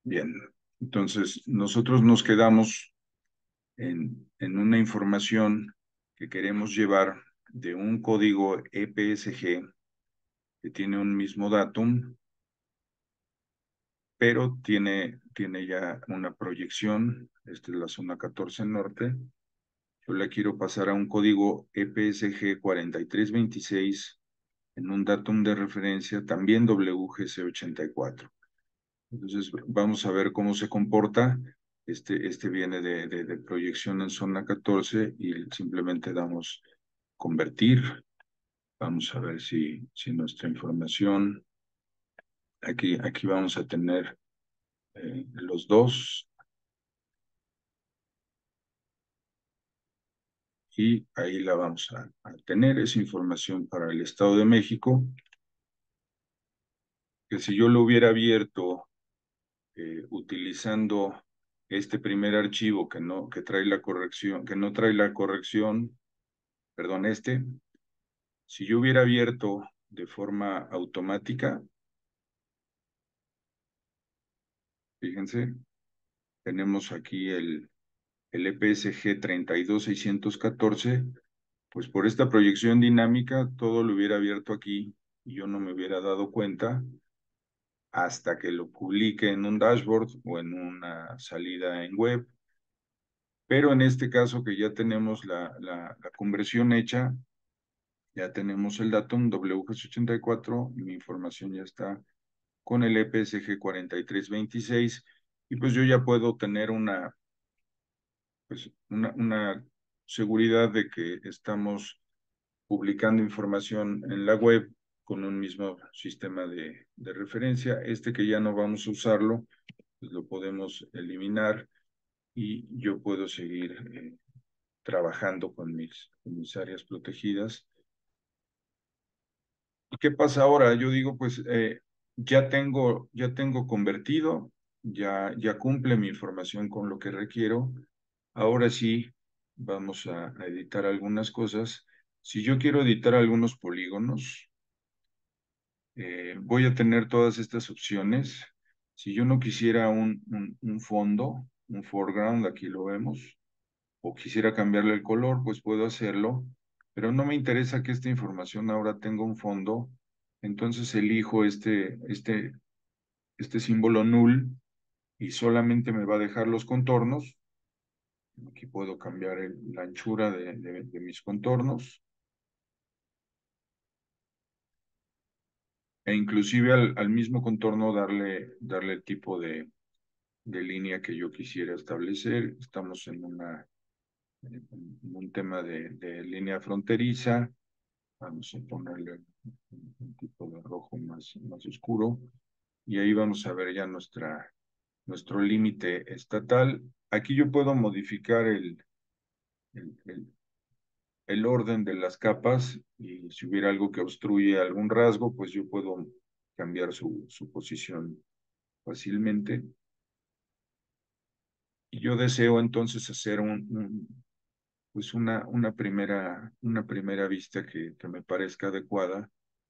Bien, entonces nosotros nos quedamos en una información que queremos llevar de un código EPSG que tiene un mismo datum, pero tiene ya una proyección. Esta es la zona 14 norte. Yo la quiero pasar a un código EPSG 4326 en un datum de referencia también WGC84. Entonces vamos a ver cómo se comporta. Este viene de proyección en zona 14 y simplemente damos convertir. Vamos a ver si nuestra información, aquí vamos a tener los dos y ahí la vamos a tener. Esa información para el Estado de México, que si yo lo hubiera abierto utilizando este primer archivo que trae la corrección, que no trae la corrección, perdón, si yo hubiera abierto de forma automática, fíjense, tenemos aquí el EPSG 32614, pues por esta proyección dinámica todo lo hubiera abierto aquí y yo no me hubiera dado cuenta hasta que lo publique en un dashboard o en una salida en web. Pero en este caso que ya tenemos la conversión hecha, ya tenemos el datum WGS84 y mi información ya está con el EPSG 4326 y pues yo ya puedo tener una seguridad de que estamos publicando información en la web con un mismo sistema de referencia. Este que ya no vamos a usarlo, pues lo podemos eliminar y yo puedo seguir trabajando con mis áreas protegidas. ¿Y qué pasa ahora? Yo digo, pues ya tengo convertido, ya cumple mi información con lo que requiero. Ahora sí, vamos a editar algunas cosas. Si yo quiero editar algunos polígonos, voy a tener todas estas opciones. Si yo no quisiera un fondo, un foreground, aquí lo vemos, o quisiera cambiarle el color, pues puedo hacerlo, pero no me interesa que esta información ahora tenga un fondo, entonces elijo este símbolo null y solamente me va a dejar los contornos. Aquí puedo cambiar la anchura de mis contornos e inclusive al mismo contorno darle el tipo de línea que yo quisiera establecer. Estamos en un tema de línea fronteriza. Vamos a ponerle un tipo de rojo más oscuro y ahí vamos a ver ya nuestro límite estatal. Aquí yo puedo modificar el, el- el orden de las capas y si hubiera algo que obstruye algún rasgo, pues yo puedo cambiar su posición fácilmente. Y yo deseo entonces hacer pues una primera vista que me parezca adecuada.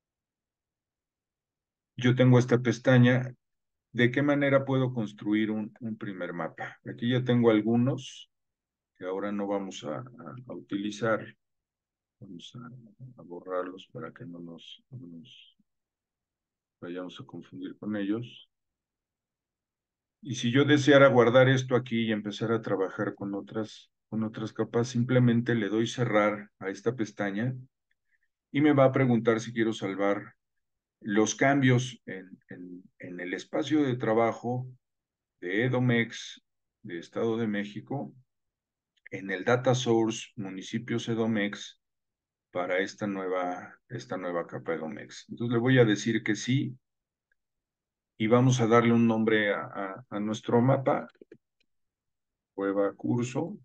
Yo tengo esta pestaña. ¿De qué manera puedo construir un primer mapa? Aquí ya tengo algunos que ahora no vamos a utilizar. Vamos a borrarlos para que no nos vayamos a confundir con ellos. Y si yo deseara guardar esto aquí y empezar a trabajar con otras capas, simplemente le doy cerrar a esta pestaña y me va a preguntar si quiero salvar los cambios en el espacio de trabajo de Edomex de Estado de México, en el data source municipios Edomex para esta nueva capa Edomex. Entonces le voy a decir que sí y vamos a darle un nombre a nuestro mapa, prueba curso,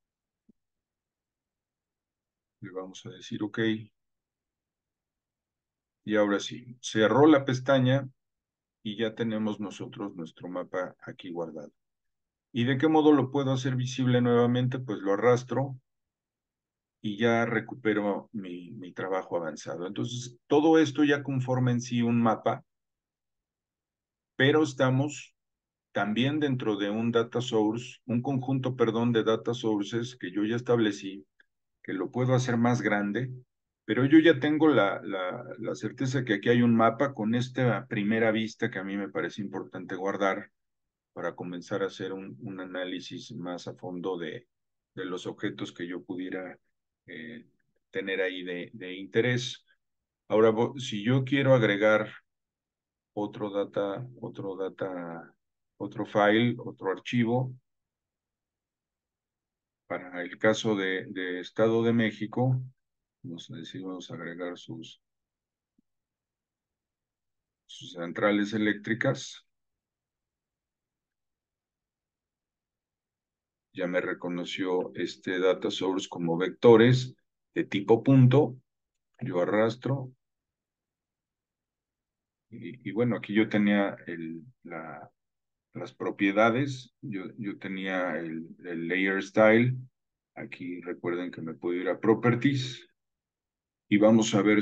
le vamos a decir OK y ahora sí, cerró la pestaña y ya tenemos nosotros nuestro mapa aquí guardado. ¿Y de qué modo lo puedo hacer visible nuevamente? Pues lo arrastro y ya recupero mi trabajo avanzado. Entonces, todo esto ya conforma en sí un mapa, pero estamos también dentro de un data source, un conjunto, perdón, de data sources que yo ya establecí, que lo puedo hacer más grande, pero yo ya tengo la certeza que aquí hay un mapa con esta primera vista que a mí me parece importante guardar para comenzar a hacer un análisis más a fondo de los objetos que yo pudiera eh, tener ahí de interés. Ahora, si yo quiero agregar otro file, otro archivo, para el caso de Estado de México, vamos a agregar sus centrales eléctricas. Ya me reconoció este data source como vectores de tipo punto. Yo arrastro. Y bueno, aquí yo tenía las propiedades. Yo tenía el layer style. Aquí recuerden que me puedo ir a properties y vamos a ver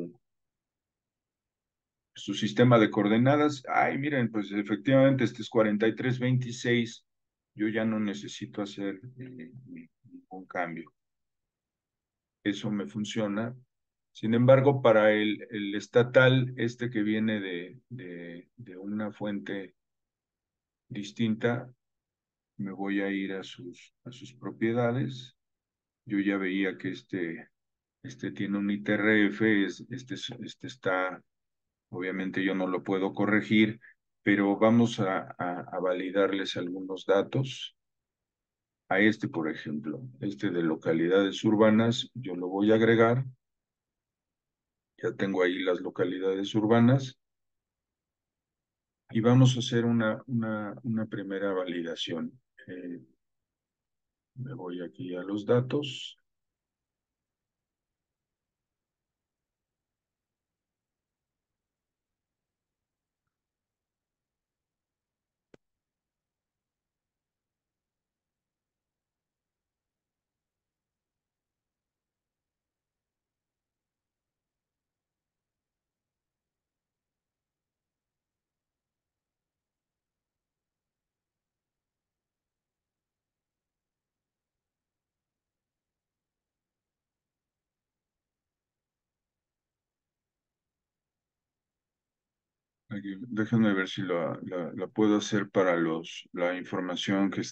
su sistema de coordenadas. Ay, miren, pues efectivamente este es 4326. Yo ya no necesito hacer ningún cambio. Eso me funciona. Sin embargo, para el estatal, este que viene de una fuente distinta, me voy a ir a sus propiedades. Yo ya veía que este tiene un ITRF, este está, obviamente yo no lo puedo corregir, pero vamos a validarles algunos datos. A este, por ejemplo, este de localidades urbanas, yo lo voy a agregar. Ya tengo ahí las localidades urbanas y vamos a hacer una primera validación. Me voy aquí a los datos. Aquí, déjenme ver si la puedo hacer para la información que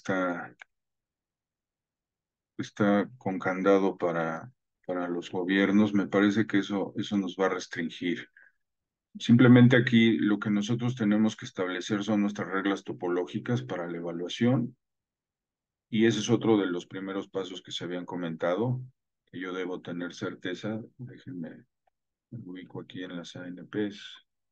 está con candado para los gobiernos. Me parece que eso nos va a restringir. Simplemente aquí lo que nosotros tenemos que establecer son nuestras reglas topológicas para la evaluación y ese es otro de los primeros pasos que se habían comentado, que yo debo tener certeza. Déjenme, me ubico aquí en las ANPs.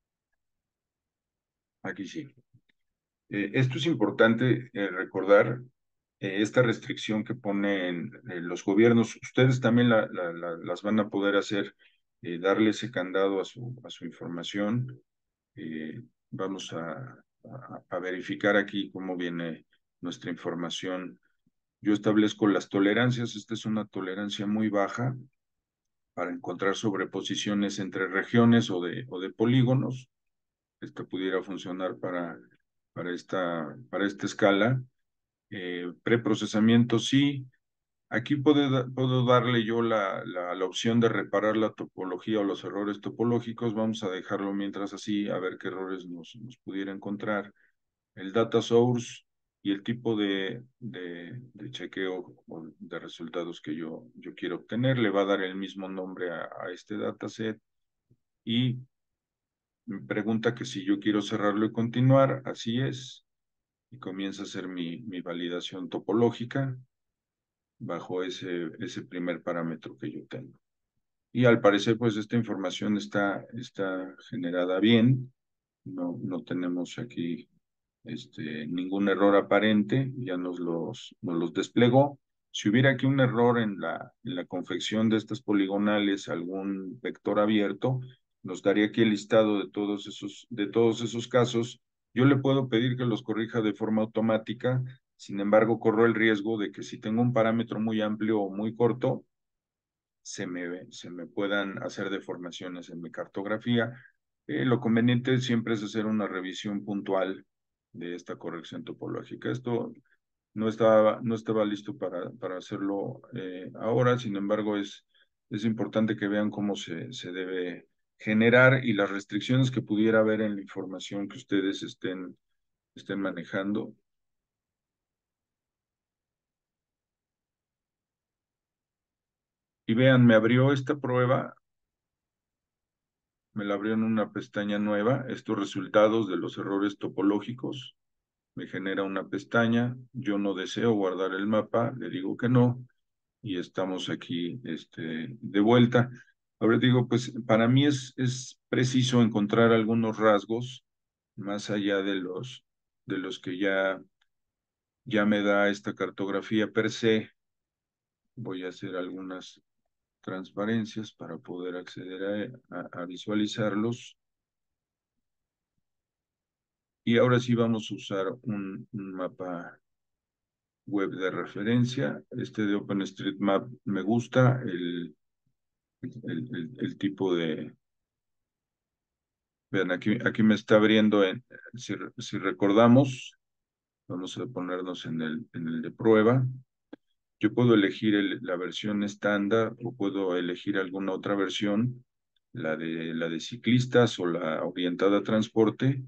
Aquí sí. Esto es importante recordar, esta restricción que ponen los gobiernos. Ustedes también las van a poder hacer, darle ese candado a su información. Vamos a verificar aquí cómo viene nuestra información. Yo establezco las tolerancias. Esta es una tolerancia muy baja para encontrar sobreposiciones entre regiones o de polígonos. Esta pudiera funcionar para esta escala. Preprocesamiento sí. Aquí puedo darle yo la opción de reparar la topología o los errores topológicos. Vamos a dejarlo mientras así, a ver qué errores nos pudiera encontrar. El data source y el tipo de chequeo o de resultados que yo quiero obtener. Le va a dar el mismo nombre a este dataset y me pregunta que si yo quiero cerrarlo y continuar. Así es. Y comienza a hacer mi validación topológica bajo ese primer parámetro que yo tengo. Y al parecer, pues esta información está generada bien. No tenemos aquí ningún error aparente, ya nos los desplegó. Si hubiera aquí un error en la confección de estas poligonales, algún vector abierto, nos daría aquí el listado de todos esos casos. Yo le puedo pedir que los corrija de forma automática, sin embargo, corro el riesgo de que si tengo un parámetro muy amplio o muy corto, se me puedan hacer deformaciones en mi cartografía. Lo conveniente siempre es hacer una revisión puntual de esta corrección topológica. Esto no estaba listo para hacerlo ahora, sin embargo, es importante que vean cómo se debe generar y las restricciones que pudiera haber en la información que ustedes estén manejando. Y vean, me abrió esta prueba, me la abrió en una pestaña nueva, estos resultados de los errores topológicos. Me genera una pestaña, yo no deseo guardar el mapa, le digo que no, y estamos aquí de vuelta. Ahora digo, pues para mí es preciso encontrar algunos rasgos más allá de los que ya me da esta cartografía per se. Voy a hacer algunas transparencias para poder acceder a visualizarlos. Y ahora sí vamos a usar un mapa web de referencia. Este de OpenStreetMap me gusta, el tipo de... Vean, aquí me está abriendo, si recordamos, vamos a ponernos en el de prueba. Yo puedo elegir la versión estándar o puedo elegir alguna otra versión, la de ciclistas o la orientada a transporte,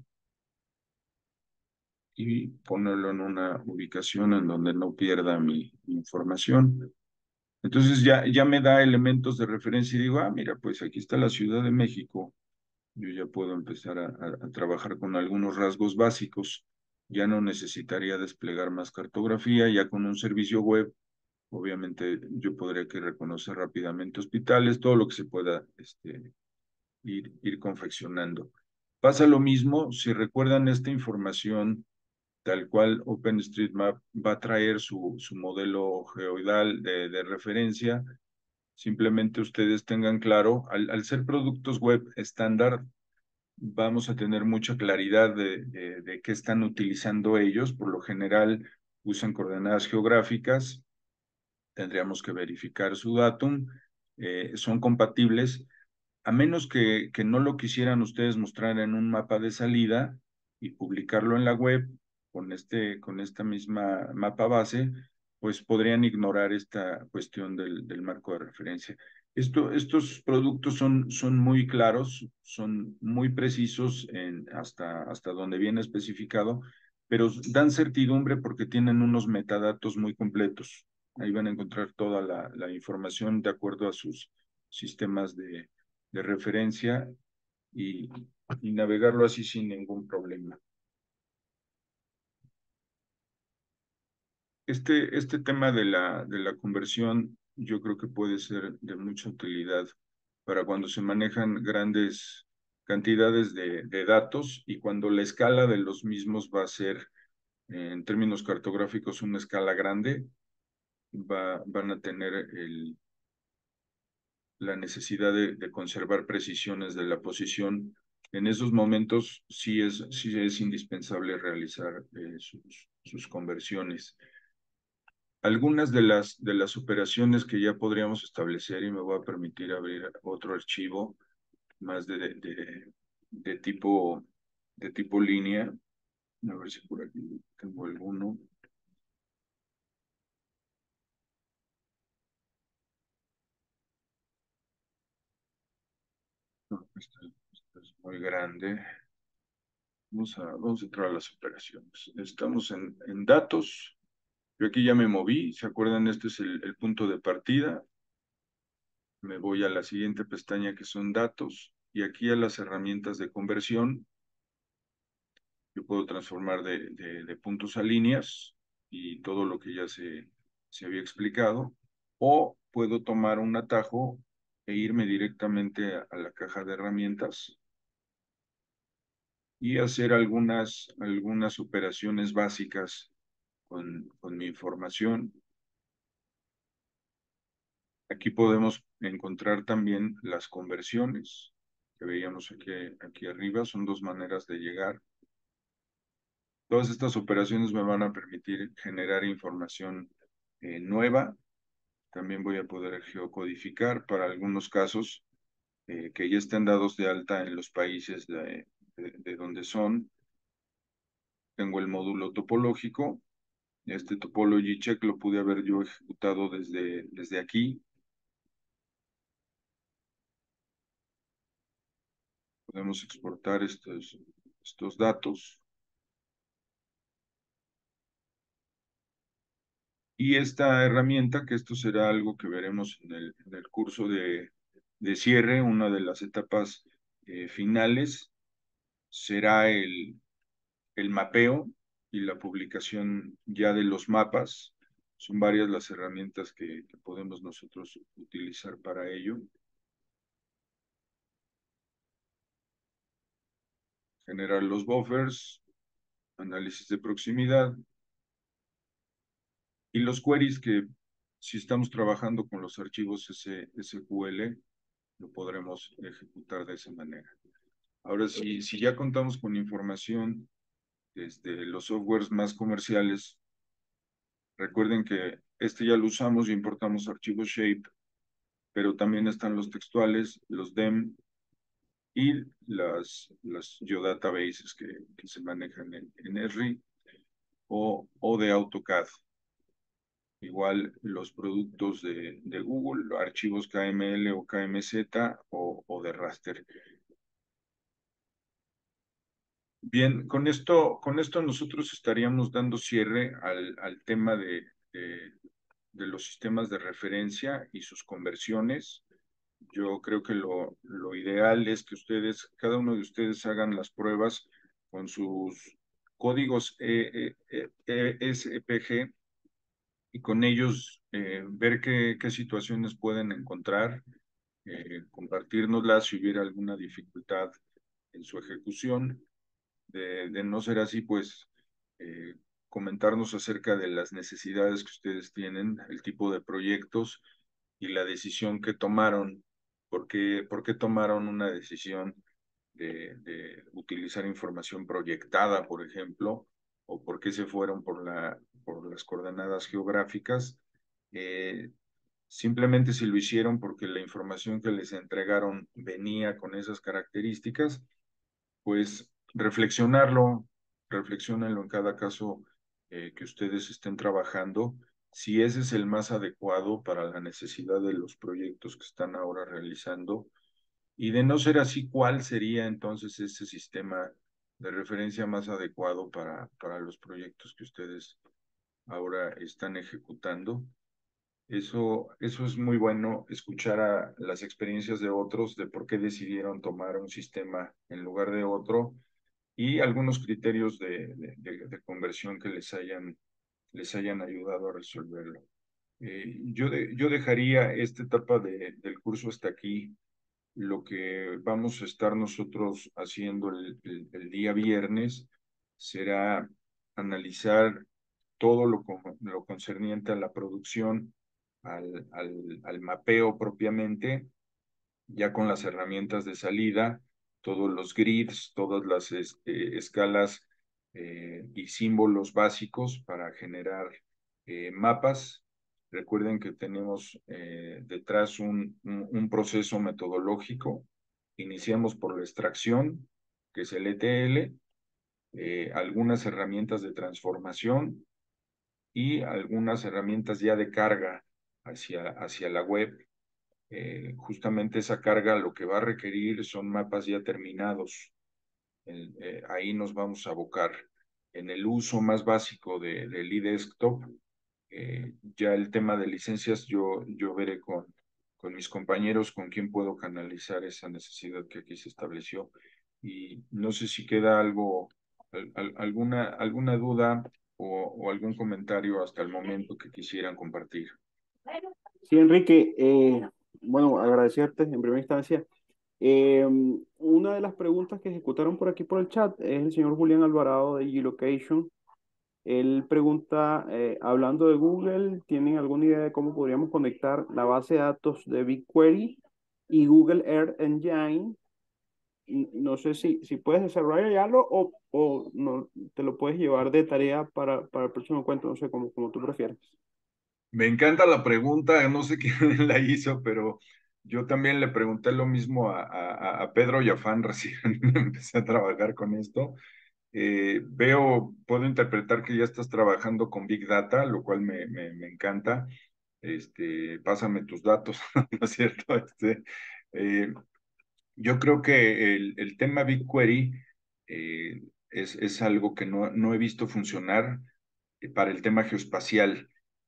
y ponerlo en una ubicación en donde no pierda mi información. Entonces ya me da elementos de referencia y digo, ah, mira, pues aquí está la Ciudad de México. Yo ya puedo empezar a trabajar con algunos rasgos básicos. Ya no necesitaría desplegar más cartografía, ya con un servicio web. Obviamente yo podría que reconocer rápidamente hospitales, todo lo que se pueda ir confeccionando. Pasa lo mismo, si recuerdan esta información, tal cual OpenStreetMap va a traer su modelo geoidal de referencia. Simplemente ustedes tengan claro, al ser productos web estándar, vamos a tener mucha claridad de qué están utilizando ellos. Por lo general usan coordenadas geográficas, tendríamos que verificar su datum, son compatibles, a menos que no lo quisieran ustedes mostrar en un mapa de salida y publicarlo en la web con esta misma mapa base, pues podrían ignorar esta cuestión del marco de referencia. Estos productos son muy claros, son muy precisos hasta donde viene especificado, pero dan certidumbre porque tienen unos metadatos muy completos. Ahí van a encontrar toda la información de acuerdo a sus sistemas de referencia y, y navegarlo así sin ningún problema. Este tema de la conversión yo creo que puede ser de mucha utilidad para cuando se manejan grandes cantidades de datos y cuando la escala de los mismos va a ser, en términos cartográficos, una escala grande, van a tener la necesidad de conservar precisiones de la posición. En esos momentos sí es indispensable realizar sus conversiones. Algunas de las operaciones que ya podríamos establecer, y me voy a permitir abrir otro archivo más de tipo línea, a ver si por aquí tengo alguno. No, esta es muy grande. Vamos a entrar a las operaciones. Estamos en datos. Yo aquí ya me moví. ¿Se acuerdan? Este es el punto de partida. Me voy a la siguiente pestaña que son datos y aquí a las herramientas de conversión. Yo puedo transformar de puntos a líneas y todo lo que ya se había explicado. O puedo tomar un atajo e irme directamente a la caja de herramientas y hacer algunas operaciones básicas con mi información. Aquí podemos encontrar también las conversiones que veíamos aquí arriba. Son dos maneras de llegar. Todas estas operaciones me van a permitir generar información nueva. También voy a poder geocodificar para algunos casos que ya estén dados de alta en los países de donde son. tengo el módulo topológico. Este topology check lo pude haber yo ejecutado desde aquí. Podemos exportar estos datos. Y esta herramienta, que esto será algo que veremos en el curso de cierre, una de las etapas finales, será el mapeo y la publicación ya de los mapas. Son varias las herramientas que podemos nosotros utilizar para ello. Generar los buffers, análisis de proximidad y los queries que si estamos trabajando con los archivos SQL, lo podremos ejecutar de esa manera. Ahora, si ya contamos con información desde los softwares más comerciales, recuerden que este ya lo usamos y importamos archivos Shape, pero también están los textuales, los DEM y las geodatabases que se manejan en Esri o de AutoCAD. Igual los productos de Google, archivos KML o KMZ o de raster. Bien, con esto nosotros estaríamos dando cierre al tema de los sistemas de referencia y sus conversiones. Yo creo que lo ideal es que cada uno de ustedes hagan las pruebas con sus códigos SPG y con ellos ver qué situaciones pueden encontrar, compartirnoslas si hubiera alguna dificultad en su ejecución. De no ser así, pues eh, comentarnos acerca de las necesidades que ustedes tienen, el tipo de proyectos y la decisión que tomaron. Por qué tomaron una decisión de utilizar información proyectada, por ejemplo, o por qué se fueron por las coordenadas geográficas? Eh, Simplemente si lo hicieron porque la información que les entregaron venía con esas características, pues reflexionenlo en cada caso que ustedes estén trabajando, si ese es el más adecuado para la necesidad de los proyectos que están ahora realizando, y de no ser así, ¿cuál sería entonces ese sistema de referencia más adecuado para los proyectos que ustedes ahora están ejecutando? Eso es muy bueno, escuchar a las experiencias de otros de por qué decidieron tomar un sistema en lugar de otro y algunos criterios de conversión que les hayan ayudado a resolverlo. Yo dejaría esta etapa del curso hasta aquí. Lo que vamos a estar nosotros haciendo el día viernes será analizar todo lo concerniente a la producción, al mapeo propiamente, ya con las herramientas de salida, todos los grids, todas las escalas y símbolos básicos para generar mapas. Recuerden que tenemos detrás un proceso metodológico. Iniciamos por la extracción, que es el ETL, algunas herramientas de transformación y algunas herramientas ya de carga hacia la web. Justamente esa carga lo que va a requerir son mapas ya terminados. Ahí nos vamos a abocar en el uso más básico del eDesktop. Ya el tema de licencias, yo veré con mis compañeros con quién puedo canalizar esa necesidad que aquí se estableció. Y no sé si queda alguna duda o algún comentario hasta el momento que quisieran compartir. Sí, Enrique, bueno, agradecerte en primera instancia. Una de las preguntas que ejecutaron por aquí por el chat es el señor Julián Alvarado de Geolocation. Él pregunta, hablando de Google, ¿tienen alguna idea de cómo podríamos conectar la base de datos de BigQuery y Google Earth Engine? No sé si puedes desarrollarlo o no, te lo puedes llevar de tarea para el próximo encuentro, no sé, como tú prefieras. Me encanta la pregunta, no sé quién la hizo, pero yo también le pregunté lo mismo a Pedro Yafán recién empecé a trabajar con esto. Puedo interpretar que ya estás trabajando con Big Data, lo cual me encanta. Pásame tus datos, ¿no es cierto? Eh, yo creo que el tema BigQuery es algo que no he visto funcionar para el tema geoespacial.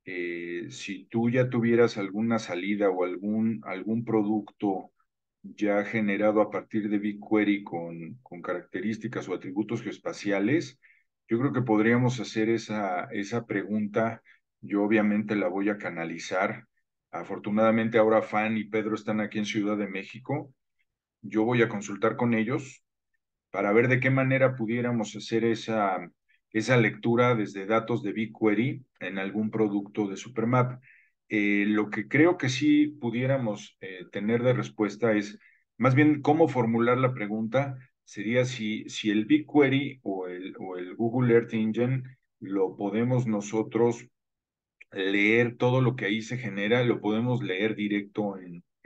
Si tú ya tuvieras alguna salida o algún producto ya generado a partir de BigQuery con características o atributos geoespaciales, yo creo que podríamos hacer esa pregunta. Yo obviamente la voy a canalizar. Afortunadamente ahora Fan y Pedro están aquí en Ciudad de México. Yo voy a consultar con ellos para ver de qué manera pudiéramos hacer esa lectura desde datos de BigQuery en algún producto de Supermap. Lo que creo que sí pudiéramos tener de respuesta es, más bien, cómo formular la pregunta sería si el BigQuery o el Google Earth Engine lo podemos nosotros leer todo lo que ahí se genera, lo podemos leer directo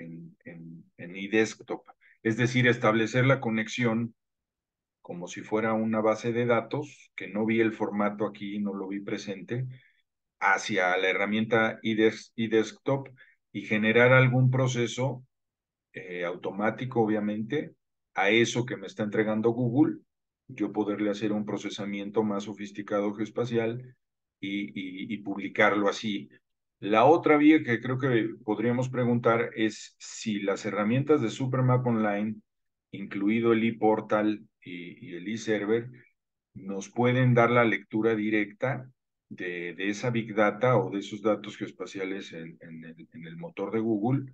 en iDesktop. Es decir, establecer la conexión como si fuera una base de datos, que no vi el formato aquí, no lo vi presente, hacia la herramienta iDesktop y generar algún proceso automático, obviamente, a eso que me está entregando Google, yo poderle hacer un procesamiento más sofisticado geoespacial y publicarlo así. La otra vía que creo que podríamos preguntar es si las herramientas de Supermap Online, incluido el ePortal y el eServer, nos pueden dar la lectura directa de esa Big Data o de esos datos geoespaciales en el motor de Google.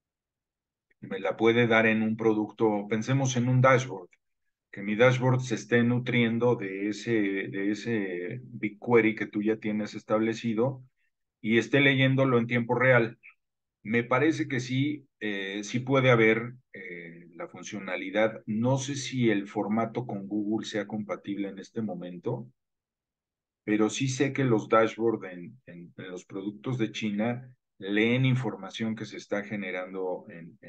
Me la puede dar en un producto, pensemos en un dashboard, que mi dashboard se esté nutriendo de ese BigQuery que tú ya tienes establecido y esté leyéndolo en tiempo real. Me parece que sí, sí puede haber la funcionalidad. No sé si el formato con Google sea compatible en este momento, pero sí sé que los dashboards en los productos de China leen información que se está generando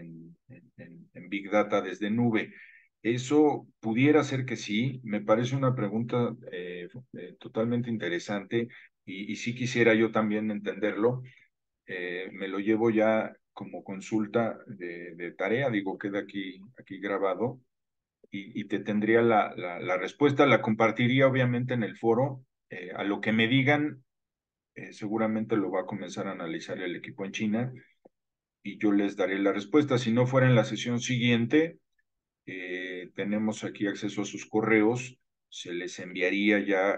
en Big Data desde nube. Eso pudiera ser que sí, me parece una pregunta totalmente interesante y sí quisiera yo también entenderlo. Me lo llevo ya como consulta de tarea, digo, queda aquí grabado y te tendría la respuesta, la compartiría obviamente en el foro. A lo que me digan, seguramente lo va a comenzar a analizar el equipo en China y yo les daré la respuesta. Si no fuera en la sesión siguiente, tenemos aquí acceso a sus correos, se les enviaría ya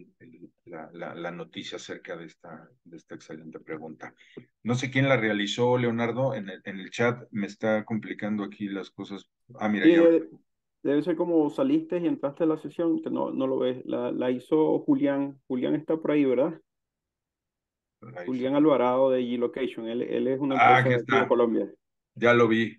la noticia acerca de esta excelente pregunta. No sé quién la realizó, Leonardo, en el chat me está complicando aquí las cosas. Ah, mira, Sí, ya debe ser como saliste y entraste a la sesión, que no lo ves. La hizo Julián. Julián está por ahí, ¿verdad? la hizo. Julián Alvarado de G-Location. Él es una Ah, empresa aquí de aquí de está, Colombia. ya lo vi.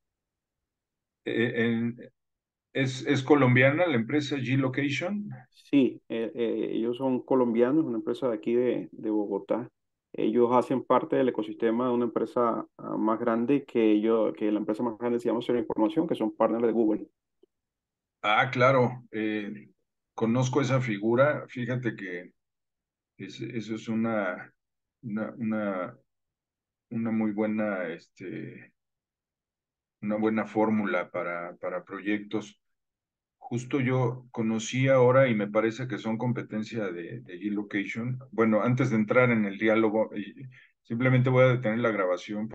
Eh, en- es colombiana la empresa G-Location. Sí, ellos son colombianos, una empresa de aquí de Bogotá. Ellos hacen parte del ecosistema de una empresa más grande que la empresa más grande se llama Cero Información, que son partners de Google. Ah, claro, conozco esa figura. Fíjate que eso es una, una, una muy buena, una buena fórmula para proyectos. Justo yo conocí ahora y me parece que son competencia de G-Location. Bueno, antes de entrar en el diálogo, simplemente voy a detener la grabación